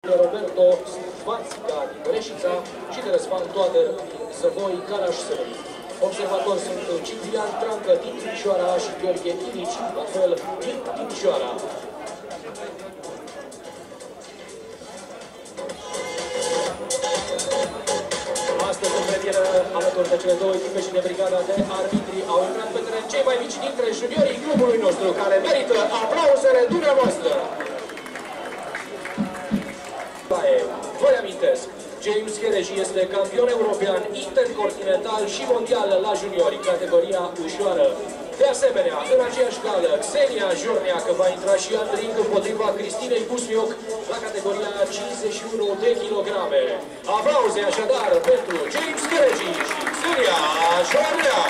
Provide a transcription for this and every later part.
Roberto Svațica din Reșița și de Răzvan Toader Zăvoi Caraș-Sălăi. Observatori sunt Ciprian Trancă din Timișoara și Gheorghe Ilici, la fel din Timișoara. Astăzi, în premieră, alături de cele două echipe și de brigada de arbitri, au intrat pe teren cei mai mici dintre juniorii clubului nostru, care merită aplauzele dumneavoastră. Vă amintesc, James Chereji este campion european, intercontinental și mondial la juniori, categoria ușoară. De asemenea, în aceeași gală, Xenia Jorneac va intra și în ring împotriva Cristinei Busmioc la categoria 51 de kilograme. Aplauze așadar pentru James Chereji și Xenia Jorneac.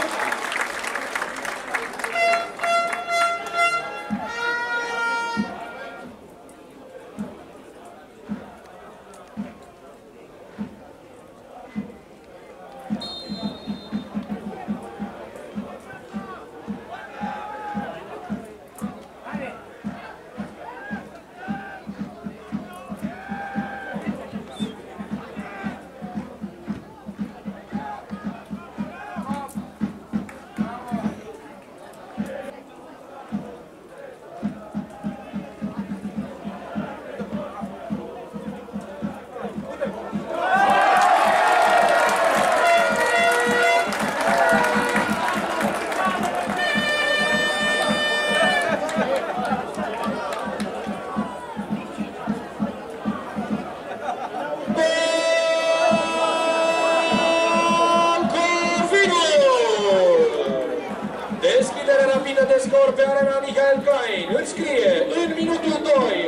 Deschidere rapidă de scor pe arena Michael Klein. Înscrie în minutul 2.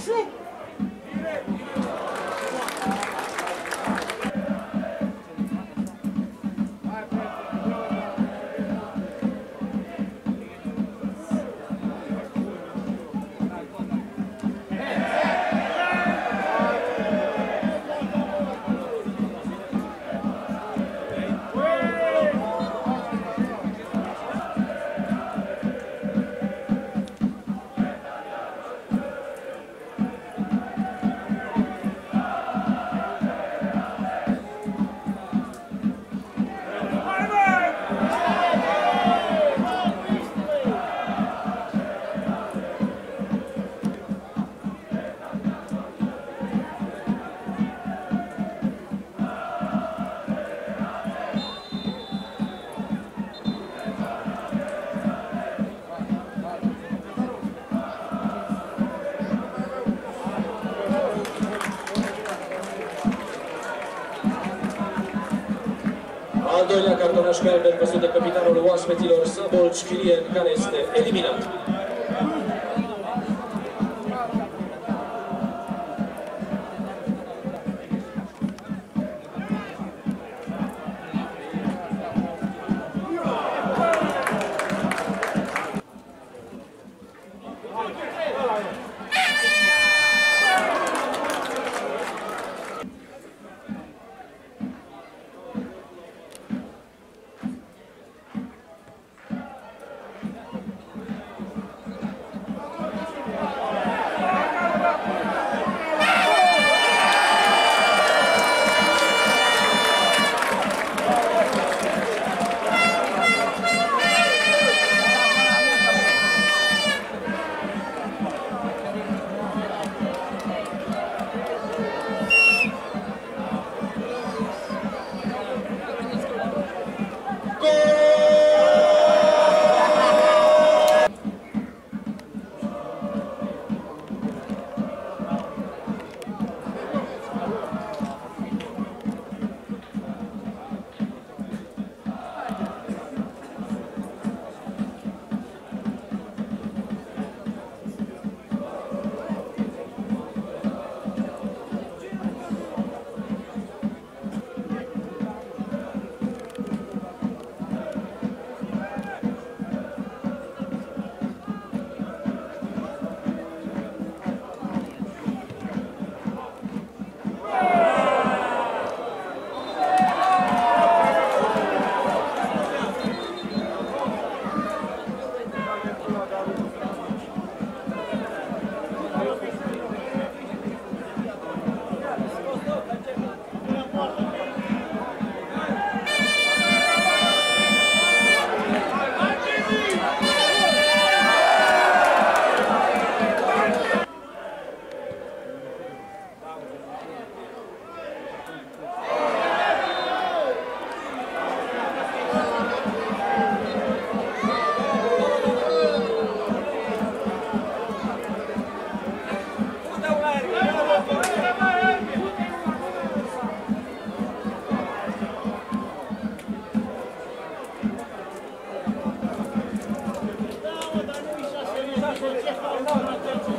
Al doilea cartonaș galben văzut de capitanul oaspeților Szabolcs Filien, care este eliminat. Gracias.